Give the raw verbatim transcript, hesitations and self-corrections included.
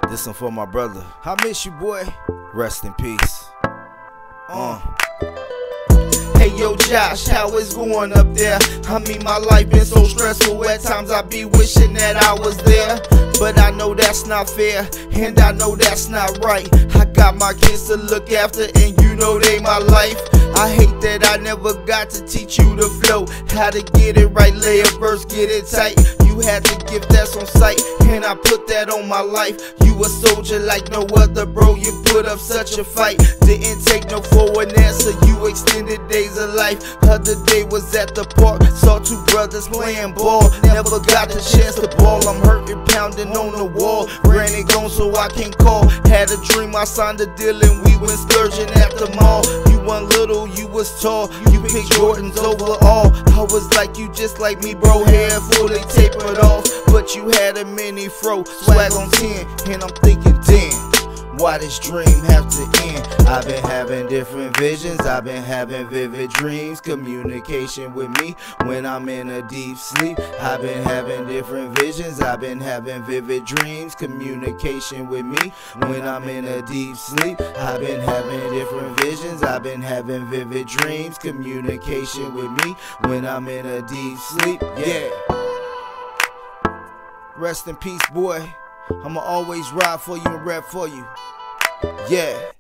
This one for my brother. I miss you, boy. Rest in peace. Uh. Hey yo Josh, how it's going up there? I mean my life been so stressful, at times I be wishing that I was there. But I know that's not fair, and I know that's not right. I got my kids to look after, and you know they my life. I hate that I never got to teach you the flow, how to get it right, lay a verse, get it tight. You had the gift that's on sight, and I put that on my life. You a soldier like no other, bro, you put up such a fight. Didn't take no for an answer, you extended days of life. Other day was at the park, saw two brothers playing ball. Never got the chance to ball, I'm hurting, pounding on the wall. Granny gone so I can't call. Had a dream, I signed a deal and we went splurging at the mall. You weren't little, you was tall, you picked Jordans over all. I was like you, just like me, bro, hair fully tapered off. But you had a mini fro, swag on ten, and I'm thinking, damn, why this dream have to end? I've been having different visions, I've been having vivid dreams. Communication with me when I'm in a deep sleep. I've been having different visions, I've been having vivid dreams. Communication with me when I'm in a deep sleep. I've been having different visions, I've been having vivid dreams. Communication with me when I'm in a deep sleep. Yeah. Rest in peace, boy. I'ma always ride for you and rap for you. Yeah.